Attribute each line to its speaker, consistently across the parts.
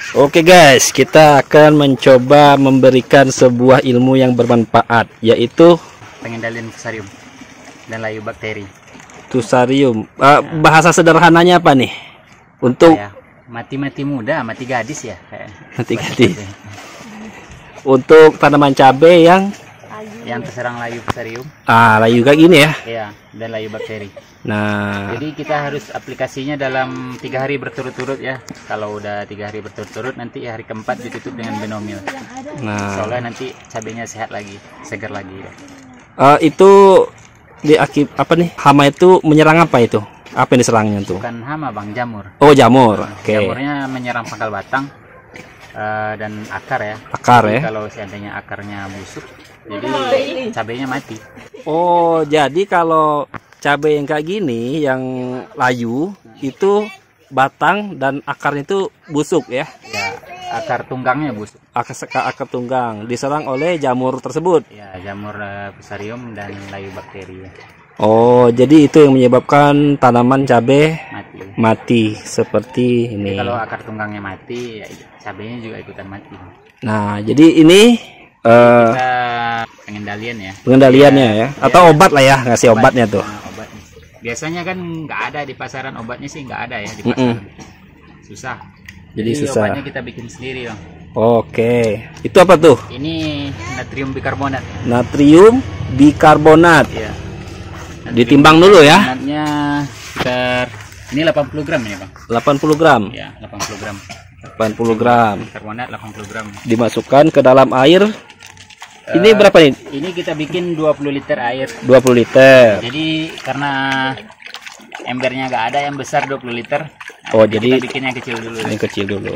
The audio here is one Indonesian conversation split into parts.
Speaker 1: Oke guys, kita akan mencoba memberikan sebuah ilmu yang bermanfaat, yaitu
Speaker 2: pengendalian fusarium dan layu bakteri.
Speaker 1: Fusarium. Bahasa sederhananya apa nih? Untuk
Speaker 2: mati muda, mati gadis ya.
Speaker 1: Mati gadis. Untuk tanaman cabai yang
Speaker 2: terserang layu fusarium.
Speaker 1: Layu kayak gini ya.
Speaker 2: Iya, dan layu bakteri.
Speaker 1: Nah,
Speaker 2: jadi kita harus aplikasinya dalam 3 hari berturut-turut ya. Kalau udah 3 hari berturut-turut, nanti hari keempat ditutup dengan benomil.
Speaker 1: Nah,
Speaker 2: soalnya nanti cabenya sehat lagi, segar lagi.
Speaker 1: Itu apa nih? Hama itu menyerang apa itu? Apa yang diserangnya tuh?
Speaker 2: Bukan hama bang, jamur.
Speaker 1: Oh jamur. Oke.
Speaker 2: Jamurnya menyerang pangkal batang dan akar ya.
Speaker 1: Akar
Speaker 2: jadi
Speaker 1: ya.
Speaker 2: Kalau seandainya akarnya busuk, jadi cabenya mati.
Speaker 1: Oh jadi kalau cabai yang kayak gini, yang layu itu batang dan akarnya itu busuk ya?
Speaker 2: Ya, akar tunggangnya busuk.
Speaker 1: Akar tunggang diserang oleh jamur tersebut.
Speaker 2: Ya, jamur fusarium dan layu bakteri. Ya.
Speaker 1: Oh, jadi itu yang menyebabkan tanaman cabai mati seperti ini.
Speaker 2: Jadi kalau akar tunggangnya mati, ya cabainya juga ikutan mati.
Speaker 1: Nah, jadi ini
Speaker 2: kita pengendalian ya.
Speaker 1: Pengendaliannya ya, atau obat lah ya, ngasih obatnya tuh.
Speaker 2: Obatnya. Biasanya kan nggak ada di pasaran, obatnya sih nggak ada ya di pasaran. Susah.
Speaker 1: Jadi susah.
Speaker 2: Obatnya kita bikin sendiri bang.
Speaker 1: Oke, itu apa tuh?
Speaker 2: Ini natrium bikarbonat.
Speaker 1: Natrium bikarbonat.
Speaker 2: Iya.
Speaker 1: Ditimbang dulu ya.
Speaker 2: Bikarbonatnya sekitar ini 80 gram ini bang.
Speaker 1: 80 gram.
Speaker 2: Ya, 80 gram.
Speaker 1: 80 gram.
Speaker 2: Bikarbonat 80 gram.
Speaker 1: Dimasukkan ke dalam air. Ini berapa nih?
Speaker 2: Ini kita bikin 20 liter air.
Speaker 1: 20 liter.
Speaker 2: Jadi karena embernya nggak ada yang besar 20 liter.
Speaker 1: Oh, jadi
Speaker 2: kita bikin yang kecil dulu.
Speaker 1: Yang kecil dulu.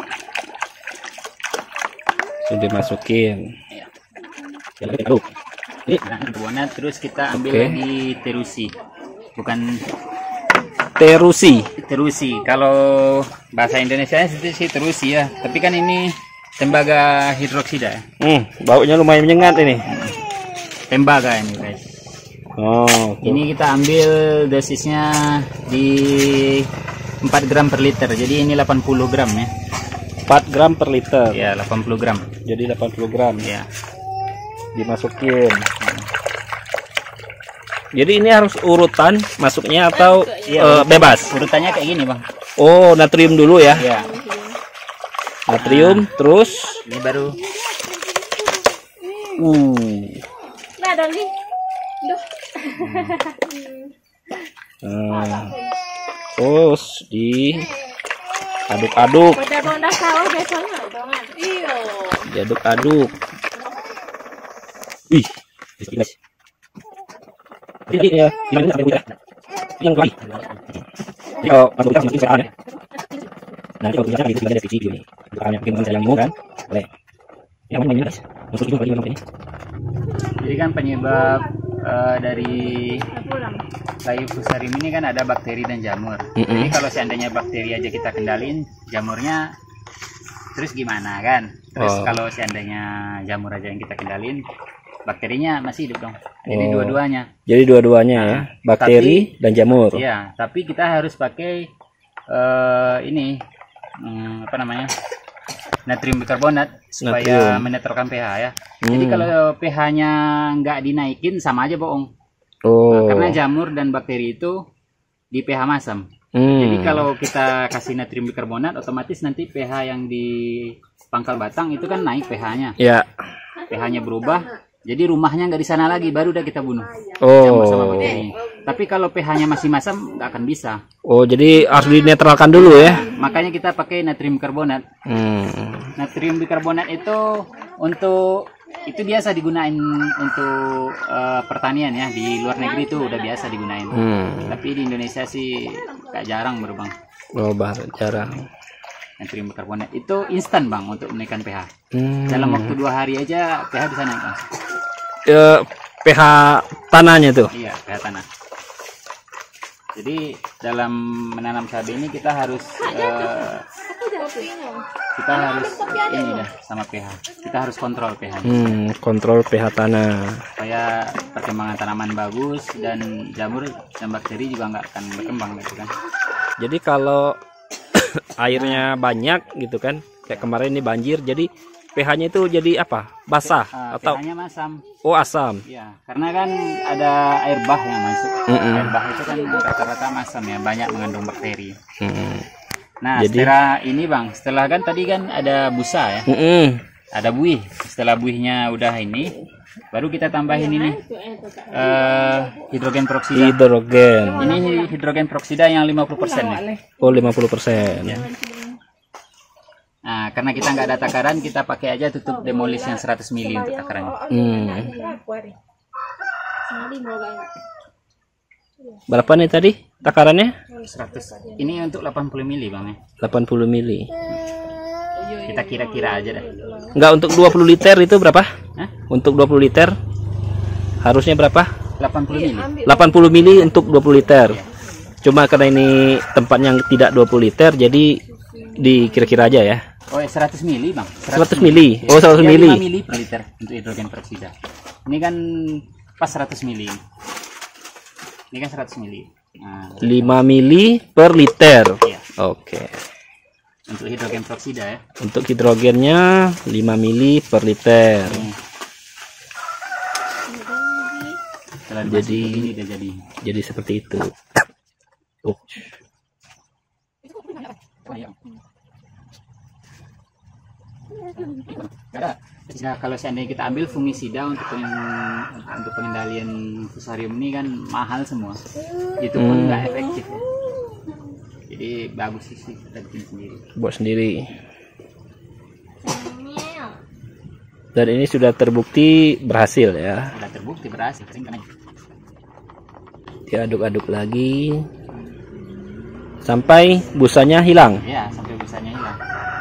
Speaker 1: Sudah dimasukin.
Speaker 2: Ya.
Speaker 1: Ini
Speaker 2: bikarbonat, terus kita ambil lagi terusi. Bukan terusi. Kalau bahasa Indonesia itu sih terusi ya. Tapi kan ini tembaga hidroksida.
Speaker 1: Baunya lumayan menyengat ini.
Speaker 2: Tembaga ini guys.
Speaker 1: Oh.
Speaker 2: Ini kita ambil dosisnya di 4 gram per liter. Jadi ini 80 gram ya.
Speaker 1: 4 gram per liter.
Speaker 2: Ya, 80 gram.
Speaker 1: Jadi 80 gram.
Speaker 2: Ya.
Speaker 1: Dimasukin. Jadi ini harus urutan masuknya atau bebas?
Speaker 2: Urutannya kayak gini bang.
Speaker 1: Oh, natrium dulu ya?
Speaker 2: Ya.
Speaker 1: Natrium, terus
Speaker 2: ini baru.
Speaker 1: Terus diaduk-aduk. Diaduk-aduk. Wih, ini ya, yang lagi. Kalau masuk kita masukin sekarang ya. Nanti kalau biasanya gitu dari video nih. Bukannya bikin saya yang kan? Boleh. Yang mana guys? Masuk juga lagi ini.
Speaker 2: Jadi kan penyebab dari layu fusarium ini kan ada bakteri dan jamur. Jadi kalau seandainya bakteri aja kita kendalin, jamurnya terus gimana kan? Terus kalau seandainya jamur aja yang kita kendalin, bakterinya masih hidup dong. Jadi dua-duanya. Jadi
Speaker 1: dua-duanya ya, bakteri dan jamur.
Speaker 2: Iya, tapi kita harus pakai ini apa namanya? Natrium bikarbonat supaya menetralkan pH ya. Jadi kalau pH-nya nggak dinaikin sama aja bohong. Nah, karena jamur dan bakteri itu di pH masam. Jadi kalau kita kasih natrium bikarbonat, otomatis nanti pH yang di pangkal batang itu kan naik pH-nya.
Speaker 1: Ya.
Speaker 2: pH-nya berubah. Jadi rumahnya nggak di sana lagi, baru udah kita bunuh jamur sama bakteri. Tapi kalau pH-nya masih masam, nggak akan bisa.
Speaker 1: Oh, jadi harus dinetralkan dulu ya?
Speaker 2: Makanya kita pakai natrium bikarbonat. Natrium bikarbonat itu itu biasa digunain untuk pertanian ya. Di luar negeri itu udah biasa digunain. Tapi di Indonesia sih nggak jarang bang.
Speaker 1: Oh, jarang.
Speaker 2: Natrium bikarbonat itu instan bang untuk menaikkan pH. Dalam waktu 2 hari aja pH bisa naik bang.
Speaker 1: pH tanahnya tuh?
Speaker 2: Iya, pH tanah. Jadi dalam menanam cabai ini kita harus ini dah sama pH. Kita harus kontrol pH.
Speaker 1: Kontrol pH tanah.
Speaker 2: Supaya perkembangan tanaman bagus dan jamur dan bakteri juga nggak akan berkembang gitu kan.
Speaker 1: Jadi kalau airnya banyak gitu kan, Kayak kemarin ini banjir, jadi pH-nya itu jadi apa? Basah atau
Speaker 2: pH-nya masam.
Speaker 1: Oh, asam.
Speaker 2: Ya, karena kan ada air bah yang masuk. Air bah itu kan rata-rata masam ya, banyak mengandung bakteri. Nah,
Speaker 1: jadi,
Speaker 2: setelah kan tadi kan ada busa ya. Ada buih. Setelah buihnya udah ini, baru kita tambahin ini hidrogen peroksida. Ini hidrogen peroksida yang 50% ya.
Speaker 1: Oh, 50%. Ya.
Speaker 2: Nah, karena kita nggak ada takaran, kita pakai aja tutup demolis yang 100 mili untuk takarannya.
Speaker 1: Berapa nih tadi takarannya?
Speaker 2: 100. Ini untuk 80 mili bang ya.
Speaker 1: 80 mili.
Speaker 2: Kita kira-kira aja deh.
Speaker 1: Enggak, untuk 20 liter itu berapa? Untuk 20 liter harusnya berapa?
Speaker 2: 80 mili.
Speaker 1: 80 mili untuk 20 liter. Cuma karena ini tempatnya tidak 20 liter, jadi dikira-kira aja ya.
Speaker 2: Oh, 100 mili bang.
Speaker 1: 100 mili. Oh, 100 mili.
Speaker 2: 5 mili per liter untuk hidrogen peroksida. Ini kan pas 100 mili. Ini kan 100 mili. Nah,
Speaker 1: 5 mili per liter.
Speaker 2: Iya.
Speaker 1: Oke.
Speaker 2: Untuk hidrogen peroksida ya.
Speaker 1: Untuk hidrogennya 5 mili per liter. Jadi seperti itu. Oh.
Speaker 2: Nah, kalau seandainya kita ambil fungisida untuk pengendalian fusarium ini kan mahal semua. Itu pun nggak efektif ya. Jadi bagus sih kita bikin sendiri.
Speaker 1: Buat sendiri. Dan ini sudah terbukti berhasil ya.
Speaker 2: Sudah terbukti berhasil.
Speaker 1: Diaduk-aduk lagi sampai busanya hilang.
Speaker 2: Ya, sampai busanya hilang.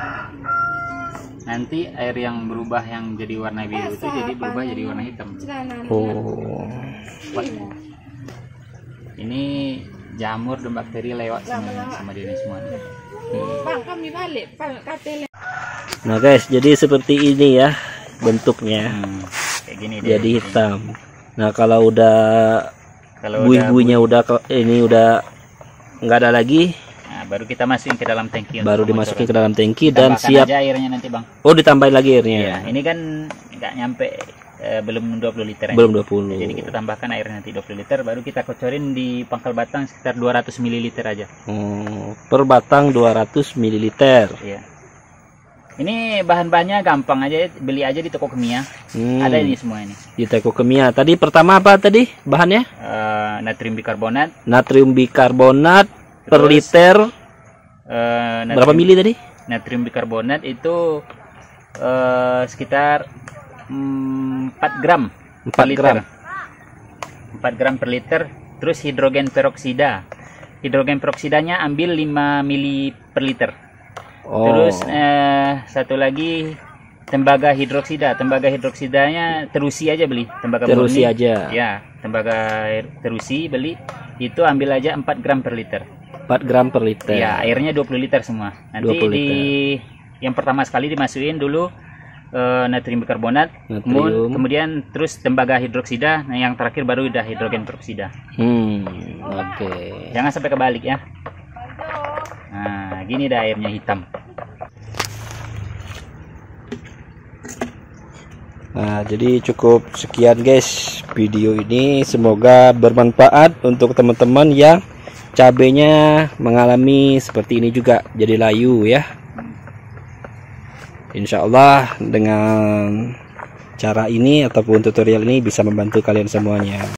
Speaker 2: Nanti air yang berubah yang jadi warna biru itu jadi berubah jadi warna hitam.
Speaker 1: Oh.
Speaker 2: Ini jamur dan bakteri lewat sama dia semua.
Speaker 1: Nah guys, jadi seperti ini ya bentuknya.
Speaker 2: Kayak gini
Speaker 1: jadi hitam. Nah kalau udah buih-buihnya udah nggak ada lagi.
Speaker 2: Nah, baru kita masukin ke dalam tangki.
Speaker 1: Baru dimasukin ke dalam tangki dan siap.
Speaker 2: Aja airnya nanti bang.
Speaker 1: Oh, ditambahin lagi airnya.
Speaker 2: Ya, ini kan nggak nyampe belum 20 liter.
Speaker 1: Belum 20.
Speaker 2: Jadi kita tambahkan airnya nanti 20 liter, baru kita kocorin di pangkal batang sekitar 200 ml aja.
Speaker 1: Per batang 200 ml.
Speaker 2: Iya. Ini bahan-bahannya gampang aja, beli aja di toko kimia. Ada ini semua ini.
Speaker 1: Di toko kimia. Tadi pertama apa tadi bahannya?
Speaker 2: Natrium bikarbonat.
Speaker 1: Natrium bikarbonat per liter. Berapa mili tadi?
Speaker 2: Natrium bikarbonat itu sekitar 4 gram.
Speaker 1: 4 gram.
Speaker 2: 4 gram per liter. Terus hidrogen peroksida. Hidrogen peroksidanya ambil 5 mili per liter. Terus satu lagi tembaga hidroksida. Tembaga hidroksidanya terusi aja beli. Tembaga
Speaker 1: terusi
Speaker 2: murni.
Speaker 1: Aja.
Speaker 2: Ya, tembaga terusi beli. Itu ambil aja 4 gram per liter.
Speaker 1: 4 gram per liter.
Speaker 2: Ya, airnya 20 liter semua. Nanti yang pertama sekali dimasukin dulu natrium bikarbonat, kemudian terus tembaga hidroksida, nah yang terakhir baru udah hidrogen peroksida.
Speaker 1: Oke.
Speaker 2: Jangan sampai kebalik ya. Nah, gini dah airnya hitam.
Speaker 1: Nah, jadi cukup sekian guys video ini, semoga bermanfaat untuk teman-teman yang cabenya mengalami seperti ini juga, jadi layu ya. Insya Allah dengan cara ini ataupun tutorial ini bisa membantu kalian semuanya.